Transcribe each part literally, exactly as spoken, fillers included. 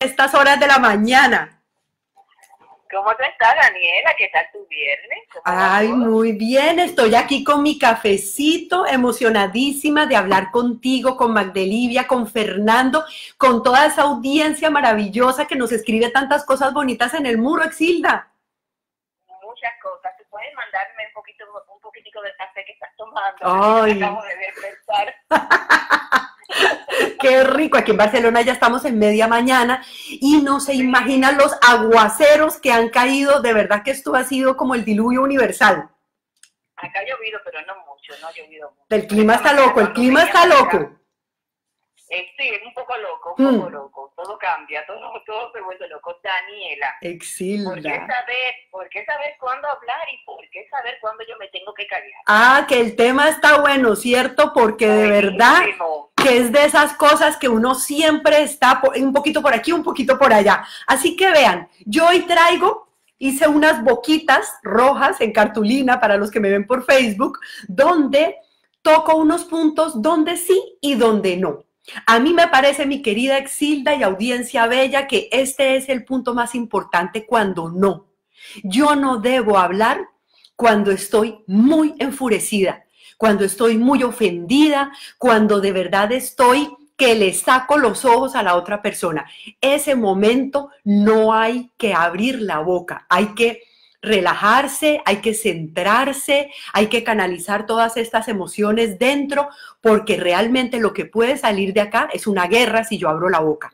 estas horas de la mañana? ¿Cómo te estás, Daniela? ¿Qué tal tu viernes? Ay, muy bien. Estoy aquí con mi cafecito, emocionadísima de hablar contigo, con Magdelivia, con Fernando, con toda esa audiencia maravillosa que nos escribe tantas cosas bonitas en el muro, Exilda. Muchas cosas. ¿Tú puedes mandarme un poquito, un poquitico del café que estás tomando? Ay. Me acabo de despertar. Qué rico, aquí en Barcelona ya estamos en media mañana y no se imaginan los aguaceros que han caído, de verdad que esto ha sido como el diluvio universal. Acá ha llovido, pero no mucho, no ha llovido mucho. El clima está loco, el clima está loco. Eh, sí, es un poco loco, un poco mm. loco, todo cambia, todo, todo se vuelve loco. Daniela, Exilda. ¿por qué saber, por qué saber cuándo hablar y por qué saber cuándo yo me tengo que callar? Ah, que el tema está bueno, ¿cierto? Porque de verdad que es de esas cosas que uno siempre está un poquito por aquí, un poquito por allá. Así que vean, yo hoy traigo, hice unas boquitas rojas en cartulina para los que me ven por Facebook, donde toco unos puntos donde sí y donde no. A mí me parece, mi querida Exilda y audiencia bella, que este es el punto más importante cuando no. Yo no debo hablar cuando estoy muy enfurecida, cuando estoy muy ofendida, cuando de verdad estoy que le saco los ojos a la otra persona. Ese momento no hay que abrir la boca, hay que relajarse, hay que centrarse, hay que canalizar todas estas emociones dentro, porque realmente lo que puede salir de acá es una guerra si yo abro la boca.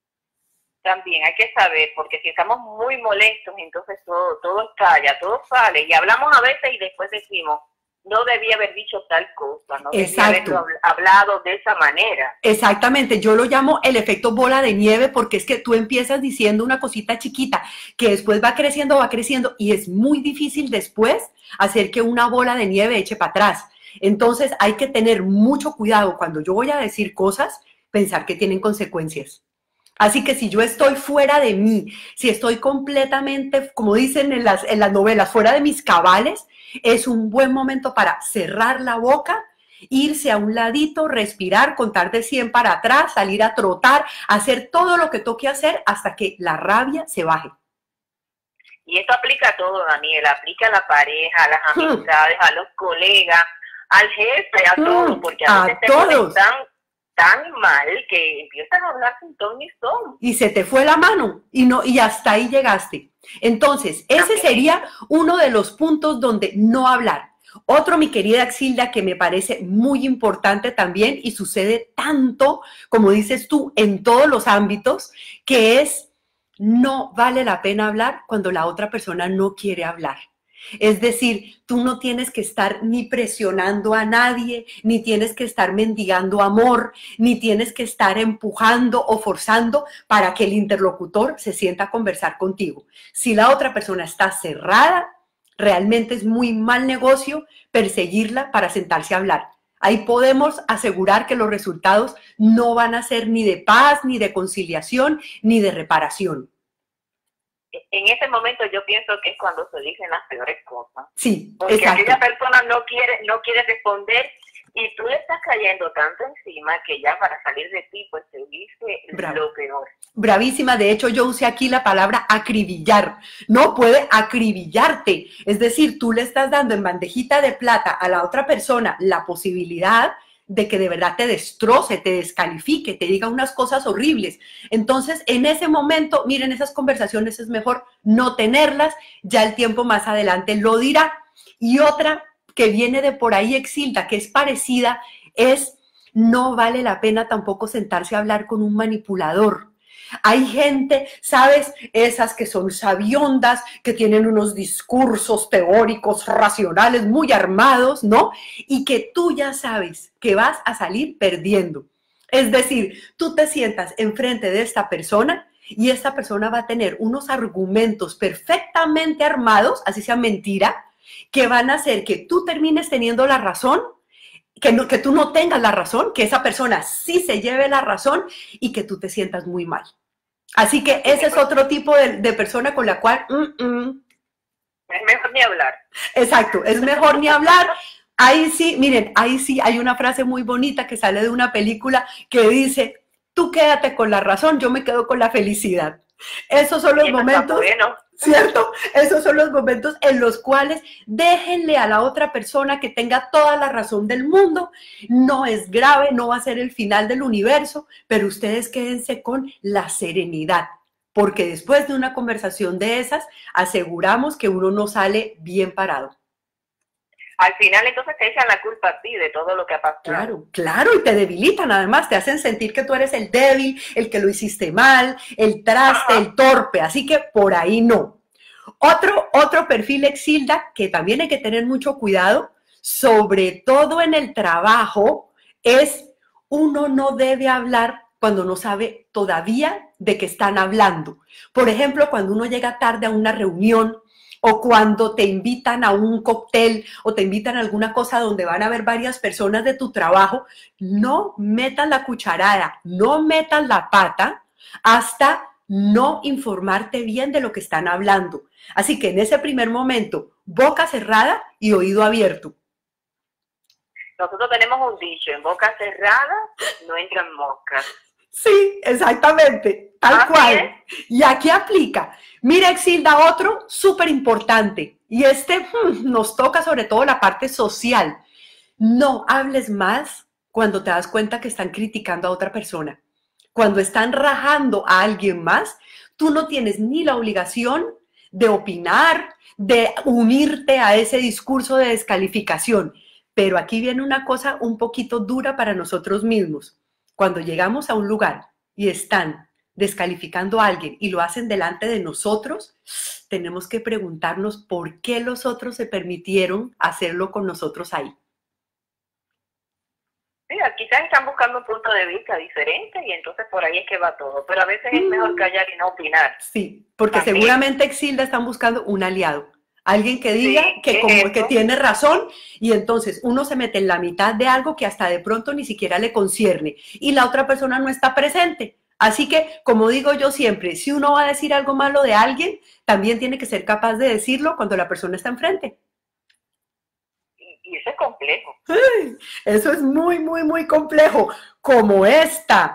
También hay que saber, porque si estamos muy molestos, entonces todo, todo estalla, todo sale, y hablamos a veces y después decimos, no debía haber dicho tal cosa, no debía haberlo hablado de esa manera. Exactamente, yo lo llamo el efecto bola de nieve, porque es que tú empiezas diciendo una cosita chiquita que después va creciendo, va creciendo, y es muy difícil después hacer que una bola de nieve eche para atrás. Entonces hay que tener mucho cuidado cuando yo voy a decir cosas, pensar que tienen consecuencias. Así que si yo estoy fuera de mí, si estoy completamente, como dicen en las, en las novelas, fuera de mis cabales, es un buen momento para cerrar la boca, irse a un ladito, respirar, contar de cien para atrás, salir a trotar, hacer todo lo que toque hacer hasta que la rabia se baje. Y esto aplica a todo, Daniela, aplica a la pareja, a las amistades, hmm. a los colegas, al jefe, a hmm. todo, porque a veces te ponen tan, tan mal que empiezan a hablar sin ton ni son. Y se te fue la mano y, no, y hasta ahí llegaste. Entonces, ese sería uno de los puntos donde no hablar. Otro, mi querida Exilda, que me parece muy importante también y sucede tanto, como dices tú, en todos los ámbitos, que es no vale la pena hablar cuando la otra persona no quiere hablar. Es decir, tú no tienes que estar ni presionando a nadie, ni tienes que estar mendigando amor, ni tienes que estar empujando o forzando para que el interlocutor se sienta a conversar contigo. Si la otra persona está cerrada, realmente es muy mal negocio perseguirla para sentarse a hablar. Ahí podemos asegurar que los resultados no van a ser ni de paz, ni de conciliación, ni de reparación. En ese momento yo pienso que es cuando se dicen las peores cosas. Sí, porque exacto. aquella persona no quiere, no quiere responder y tú le estás cayendo tanto encima que ya para salir de ti pues te dice Bravo. Lo peor. Bravísima, de hecho yo usé aquí la palabra acribillar. No puede acribillarte, es decir, tú le estás dando en bandejita de plata a la otra persona la posibilidad de que de verdad te destroce, te descalifique, te diga unas cosas horribles. Entonces, en ese momento, miren, esas conversaciones es mejor no tenerlas, ya el tiempo más adelante lo dirá. Y otra que viene de por ahí, Exilda, que es parecida, es no vale la pena tampoco sentarse a hablar con un manipulador. Hay gente, ¿sabes? Esas que son sabiondas, que tienen unos discursos teóricos, racionales, muy armados, ¿no? Y que tú ya sabes que vas a salir perdiendo. Es decir, tú te sientas enfrente de esta persona y esta persona va a tener unos argumentos perfectamente armados, así sea mentira, que van a hacer que tú termines teniendo la razón, que, no, que tú no tengas la razón, que esa persona sí se lleve la razón y que tú te sientas muy mal. Así que ese es otro tipo de, de persona con la cual... Mm, mm. Es mejor ni hablar. Exacto, es mejor ni hablar. Ahí sí, miren, ahí sí hay una frase muy bonita que sale de una película que dice, tú quédate con la razón, yo me quedo con la felicidad. Esos son los momentos, bueno. ¿Cierto? Esos son los momentos en los cuales déjenle a la otra persona que tenga toda la razón del mundo. No es grave, no va a ser el final del universo, pero ustedes quédense con la serenidad, porque después de una conversación de esas, aseguramos que uno no sale bien parado. Al final entonces te echan la culpa a ti de todo lo que ha pasado. Claro, claro, y te debilitan además, te hacen sentir que tú eres el débil, el que lo hiciste mal, el traste, Ajá. el torpe, así que por ahí no. Otro, otro perfil, Exilda, que también hay que tener mucho cuidado, sobre todo en el trabajo, es uno no debe hablar cuando no sabe todavía de qué están hablando. Por ejemplo, cuando uno llega tarde a una reunión, o cuando te invitan a un cóctel o te invitan a alguna cosa donde van a haber varias personas de tu trabajo, no metas la cucharada, no metas la pata hasta no informarte bien de lo que están hablando. Así que en ese primer momento, boca cerrada y oído abierto. Nosotros tenemos un dicho, en boca cerrada no entran moscas. Sí, exactamente, tal ¿Ah, cual. ¿Sí? Y aquí aplica. Mira, Exilda, otro súper importante, y este hmm, nos toca sobre todo la parte social. No hables más cuando te das cuenta que están criticando a otra persona. Cuando están rajando a alguien más, tú no tienes ni la obligación de opinar, de unirte a ese discurso de descalificación. Pero aquí viene una cosa un poquito dura para nosotros mismos. Cuando llegamos a un lugar y están descalificando a alguien y lo hacen delante de nosotros, tenemos que preguntarnos por qué los otros se permitieron hacerlo con nosotros ahí. Sí, quizás están buscando un punto de vista diferente y entonces por ahí es que va todo, pero a veces es mejor callar y no opinar. Sí, porque También. seguramente, Exilda, están buscando un aliado. Alguien que diga sí, que, como que tiene razón y entonces uno se mete en la mitad de algo que hasta de pronto ni siquiera le concierne y la otra persona no está presente. Así que, como digo yo siempre, si uno va a decir algo malo de alguien, también tiene que ser capaz de decirlo cuando la persona está enfrente. Y, y eso es complejo. Ay, eso es muy, muy, muy complejo. Como esta,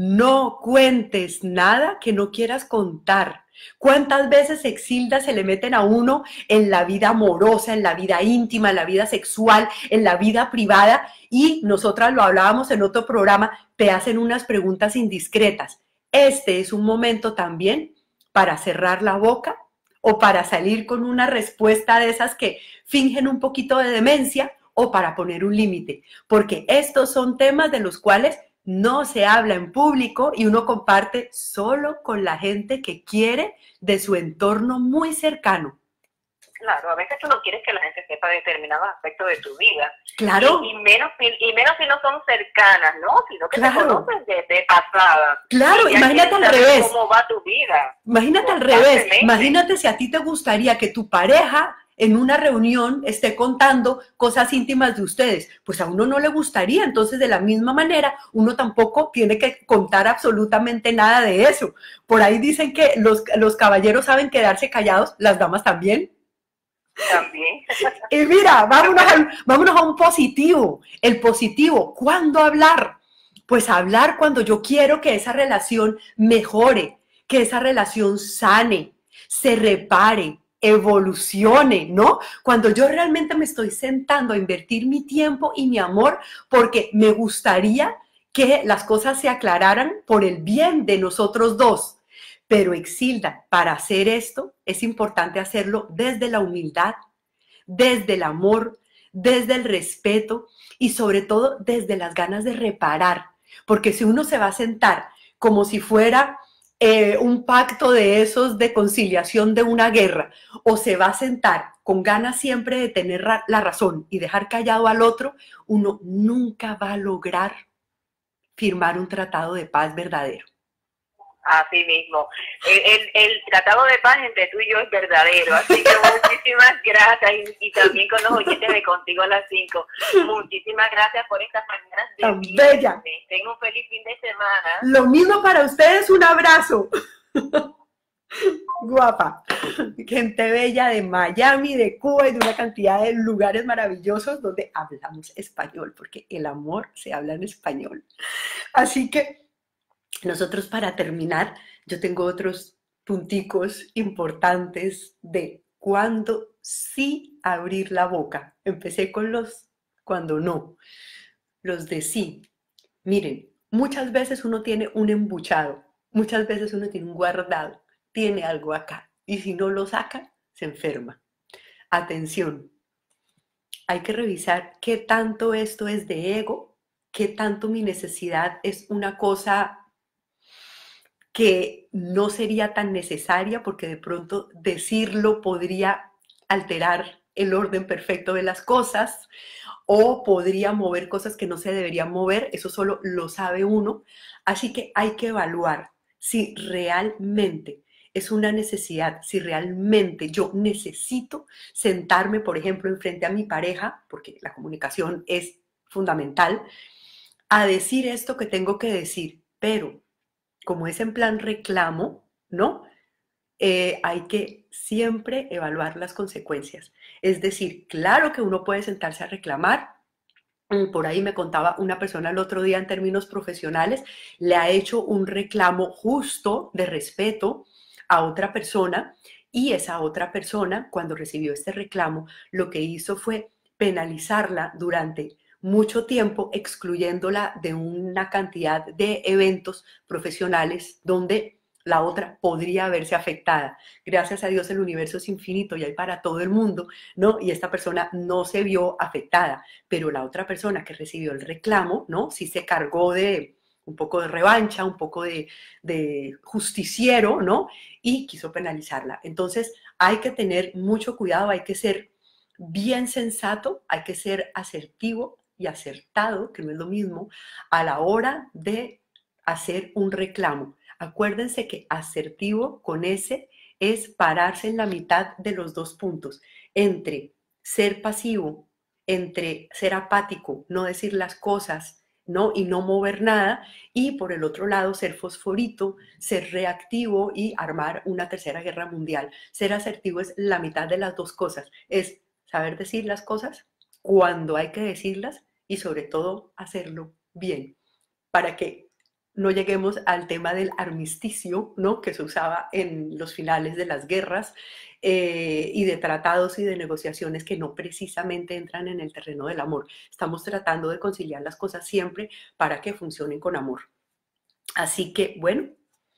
no cuentes nada que no quieras contar. ¿Cuántas veces, Exilda, se le meten a uno en la vida amorosa, en la vida íntima, en la vida sexual, en la vida privada? Y nosotras lo hablábamos en otro programa, te hacen unas preguntas indiscretas. Este es un momento también para cerrar la boca o para salir con una respuesta de esas que fingen un poquito de demencia o para poner un límite, porque estos son temas de los cuales no se habla en público y uno comparte solo con la gente que quiere de su entorno muy cercano. Claro, a veces tú no quieres que la gente sepa determinados aspectos de tu vida. Claro. Y, y, menos, y menos si no son cercanas, ¿no? Sino que claro. te conocen de, de pasada. Claro, imagínate al revés. ¿Cómo va tu vida? Imagínate al revés. Imagínate si a ti te gustaría que tu pareja en una reunión esté contando cosas íntimas de ustedes, pues a uno no le gustaría, entonces de la misma manera uno tampoco tiene que contar absolutamente nada de eso. Por ahí dicen que los, los caballeros saben quedarse callados, las damas también. También. Y mira, vámonos a, vámonos a un positivo, el positivo, ¿cuándo hablar? Pues hablar cuando yo quiero que esa relación mejore, que esa relación sane, se repare, evolucione, ¿no? Cuando yo realmente me estoy sentando a invertir mi tiempo y mi amor porque me gustaría que las cosas se aclararan por el bien de nosotros dos. Pero Exilda, para hacer esto es importante hacerlo desde la humildad, desde el amor, desde el respeto y sobre todo desde las ganas de reparar. Porque si uno se va a sentar como si fuera Eh, un pacto de esos de conciliación de una guerra, o se va a sentar con ganas siempre de tener ra la razón y dejar callado al otro, uno nunca va a lograr firmar un tratado de paz verdadero. Así mismo. El, el, el tratado de paz entre tú y yo es verdadero, así que muchísimas gracias y, y también con los oyentes de Contigo a las cinco. Muchísimas gracias por estas mañanas de tan bella. Tengo un feliz fin de semana. Lo mismo para ustedes, un abrazo. Guapa. Gente bella de Miami, de Cuba y de una cantidad de lugares maravillosos donde hablamos español, porque el amor se habla en español. Así que Nosotros, para terminar, yo tengo otros punticos importantes de cuándo sí abrir la boca. Empecé con los cuando no, los de sí. Miren, muchas veces uno tiene un embuchado, muchas veces uno tiene un guardado, tiene algo acá, y si no lo saca, se enferma. Atención, hay que revisar qué tanto esto es de ego, qué tanto mi necesidad es una cosa que no sería tan necesaria, porque de pronto decirlo podría alterar el orden perfecto de las cosas o podría mover cosas que no se deberían mover. Eso solo lo sabe uno. Así que hay que evaluar si realmente es una necesidad, si realmente yo necesito sentarme, por ejemplo, enfrente a mi pareja, porque la comunicación es fundamental, a decir esto que tengo que decir, pero como es en plan reclamo, ¿no? Eh, hay que siempre evaluar las consecuencias. Es decir, claro que uno puede sentarse a reclamar. Por ahí me contaba una persona el otro día en términos profesionales, le ha hecho un reclamo justo de respeto a otra persona y esa otra persona, cuando recibió este reclamo, lo que hizo fue penalizarla durante mucho tiempo, excluyéndola de una cantidad de eventos profesionales donde la otra podría verse afectada. Gracias a Dios el universo es infinito y hay para todo el mundo, ¿no? Y esta persona no se vio afectada, pero la otra persona que recibió el reclamo, ¿no? Sí se cargó de un poco de revancha, un poco de, de justiciero, ¿no? Y quiso penalizarla. Entonces hay que tener mucho cuidado, hay que ser bien sensato, hay que ser asertivo y acertado, que no es lo mismo, a la hora de hacer un reclamo. Acuérdense que asertivo con ese es pararse en la mitad de los dos puntos, entre ser pasivo, entre ser apático, no decir las cosas, ¿no? Y no mover nada, y por el otro lado ser fosforito, ser reactivo y armar una tercera guerra mundial. Ser asertivo es la mitad de las dos cosas, es saber decir las cosas cuando hay que decirlas y sobre todo hacerlo bien, para que no lleguemos al tema del armisticio, ¿no? Que se usaba en los finales de las guerras, eh, y de tratados y de negociaciones que no precisamente entran en el terreno del amor. Estamos tratando de conciliar las cosas siempre para que funcionen con amor. Así que, bueno,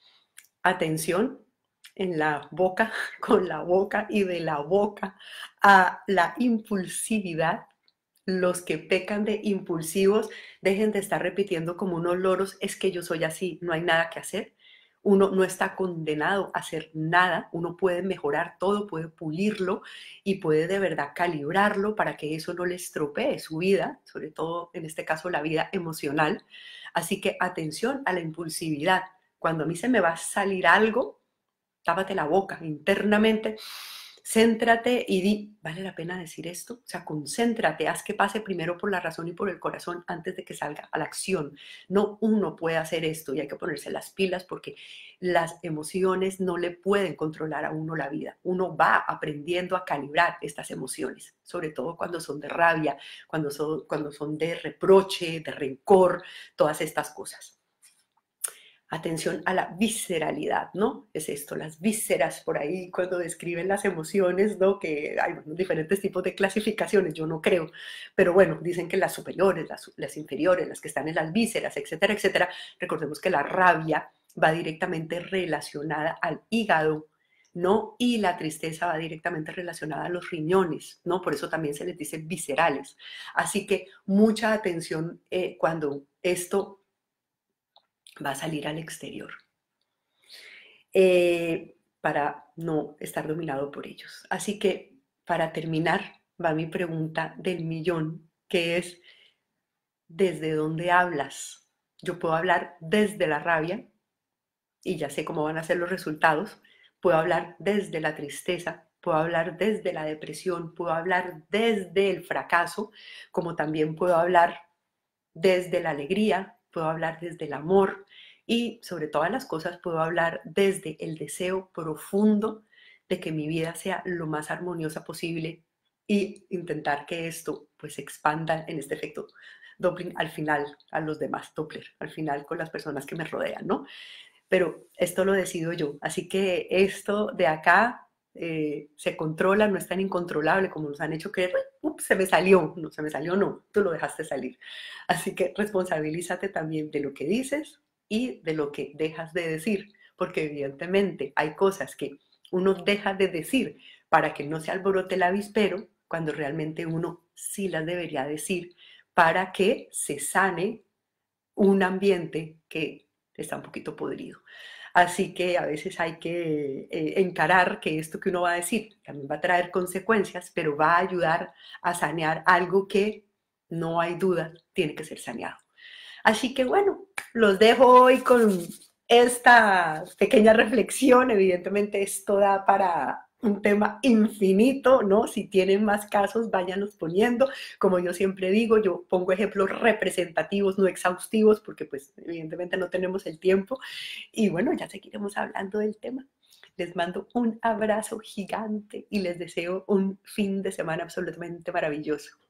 atención en la boca, con la boca, y de la boca a la impulsividad. Los que pecan de impulsivos, dejen de estar repitiendo como unos loros, es que yo soy así, no hay nada que hacer. Uno no está condenado a hacer nada, uno puede mejorar todo, puede pulirlo y puede de verdad calibrarlo para que eso no le estropee su vida, sobre todo en este caso la vida emocional. Así que atención a la impulsividad. Cuando a mí se me va a salir algo, tápate la boca internamente, céntrate y di, ¿vale la pena decir esto? O sea, concéntrate, haz que pase primero por la razón y por el corazón antes de que salga a la acción. No uno puede hacer esto y hay que ponerse las pilas, porque las emociones no le pueden controlar a uno la vida. Uno va aprendiendo a calibrar estas emociones, sobre todo cuando son de rabia, cuando son, cuando son de reproche, de rencor, todas estas cosas. Atención a la visceralidad, ¿no? Es esto, las vísceras por ahí cuando describen las emociones, ¿no? Que hay bueno, diferentes tipos de clasificaciones, yo no creo, pero bueno, dicen que las superiores, las, las inferiores, las que están en las vísceras, etcétera, etcétera. Recordemos que la rabia va directamente relacionada al hígado, ¿no? Y la tristeza va directamente relacionada a los riñones, ¿no? Por eso también se les dice viscerales. Así que mucha atención eh, cuando esto va a salir al exterior, eh, para no estar dominado por ellos. Así que, para terminar, va mi pregunta del millón, que es, ¿desde dónde hablas? Yo puedo hablar desde la rabia, y ya sé cómo van a ser los resultados. Puedo hablar desde la tristeza, puedo hablar desde la depresión, puedo hablar desde el fracaso, como también puedo hablar desde la alegría, puedo hablar desde el amor, y sobre todas las cosas puedo hablar desde el deseo profundo de que mi vida sea lo más armoniosa posible y intentar que esto pues se expanda en este efecto Doppling al final a los demás, Doppler al final con las personas que me rodean, ¿no? Pero esto lo decido yo. Así que esto de acá eh, se controla, no es tan incontrolable como nos han hecho creer. Ups, se me salió. No, se me salió, no. Tú lo dejaste salir. Así que responsabilízate también de lo que dices y de lo que dejas de decir. Porque evidentemente hay cosas que uno deja de decir para que no se alborote el avispero, cuando realmente uno sí las debería decir para que se sane un ambiente que está un poquito podrido. Así que a veces hay que eh, encarar que esto que uno va a decir también va a traer consecuencias, pero va a ayudar a sanear algo que no hay duda tiene que ser saneado. Así que bueno, los dejo hoy con esta pequeña reflexión. Evidentemente esto da para un tema infinito, ¿no? Si tienen más casos, váyanlos poniendo. Como yo siempre digo, yo pongo ejemplos representativos, no exhaustivos, porque pues evidentemente no tenemos el tiempo. Y bueno, ya seguiremos hablando del tema. Les mando un abrazo gigante y les deseo un fin de semana absolutamente maravilloso.